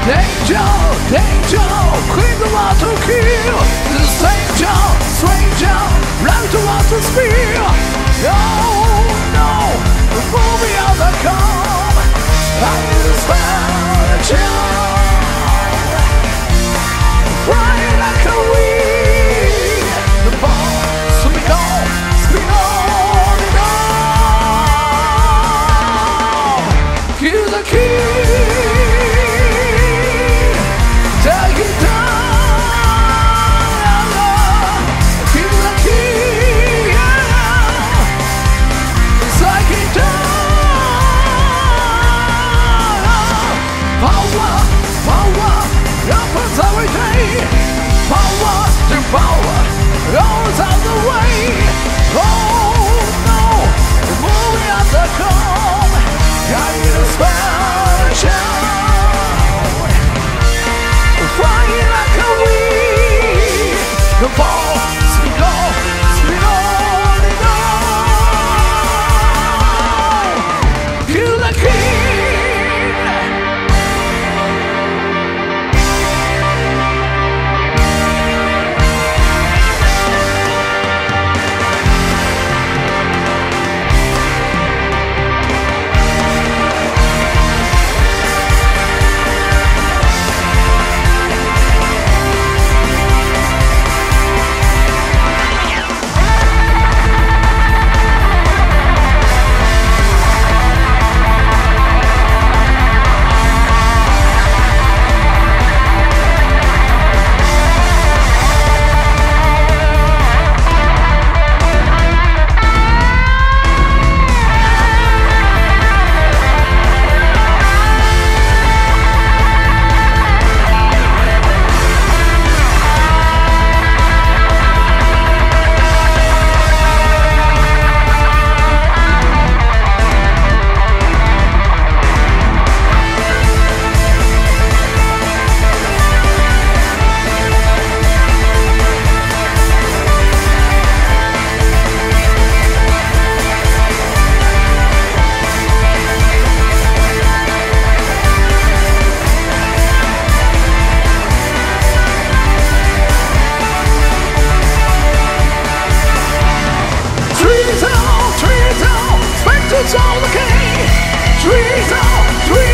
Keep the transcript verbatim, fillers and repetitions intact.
Danger, danger, clean the water kill. This is danger, stranger, run to water spear. Oh no, the movie on the come. I need a spell, flying like a weed. The ball, spin on, spin on and on. Kill the key. Take it down, kill the key, take it down. Power, power, happens every day. Power to power, goes out the way. Oh no, the movie has to come. I need a special. Flying like a weed. The ball, spin on, spin on and on. Kill the king. It's all the king. Trees on, trees.